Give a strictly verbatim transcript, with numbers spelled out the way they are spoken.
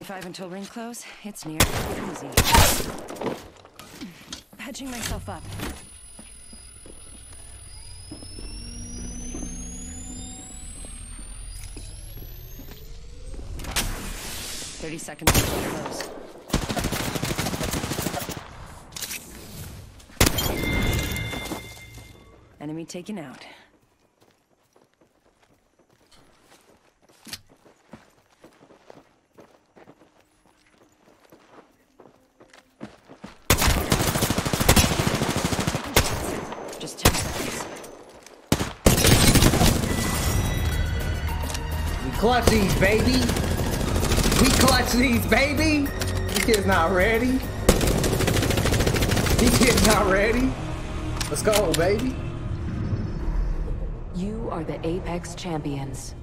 forty-five until ring close. It's near. Easy. Patching myself up. Thirty seconds until close. Enemy taken out. Just ten seconds. We clutch these, baby. We clutch these, baby. These kids not ready. These kids not ready. Let's go, baby. You are the Apex Champions.